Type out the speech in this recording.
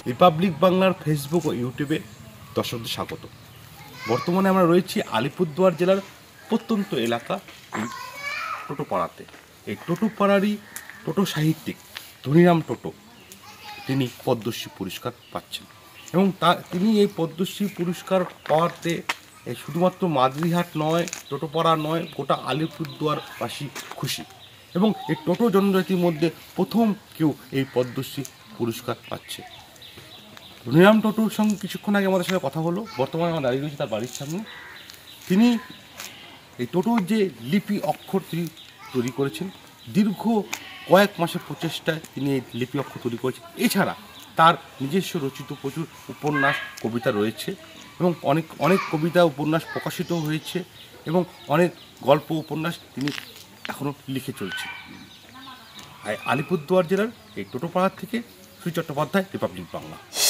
Republic বাংলার Facebook ও ইউটিউবে দর্শকদের স্বাগত। বর্তমানে আমরা রয়েছি আলিপুরদুয়ার জেলার প্রত্যন্ত এলাকা এই টোটোপাড়াতে। এই টোটোপাড়ারই টোটো সাহিত্যিক ধনীরাম টোটো তিনি পদ্মশ্রী পুরস্কার পাচ্ছেন এবং তিনি এই পদ্মশ্রী পুরস্কার পাওয়াতে শুধুমাত্র মাদারিহাট নয়, টোটোপাড়া নয়, গোটা আলিপুরদুয়ারবাসী খুশি এবং এই টোটো জনজাতির মধ্যে প্রথম কেউ এই পদ্মশ্রী পুরস্কার পাচ্ছে। ধনীরাম টোটোর সঙ্গে কিছুক্ষণ আগে আমাদের সাথে কথা হলো। বর্তমানে আমরা দাঁড়িয়ে রয়েছি তার বাড়ির সামনে। তিনি এই টোটোর যে লিপি অক্ষর তিনি তৈরি করেছেন, দীর্ঘ কয়েক মাসের প্রচেষ্টায় তিনি এই লিপি অক্ষর তৈরি করেছেন। এছাড়া তার নিজস্ব রচিত প্রচুর উপন্যাস কবিতা রয়েছে এবং অনেক কবিতা উপন্যাস প্রকাশিত হয়েছে এবং অনেক গল্প উপন্যাস তিনি এখনও লিখে চলছেন। আলিপুরদুয়ার জেলার এই টোটোপাড়া থেকে শ্রী চট্টোপাধ্যায়, রিপাবলিক বাংলা।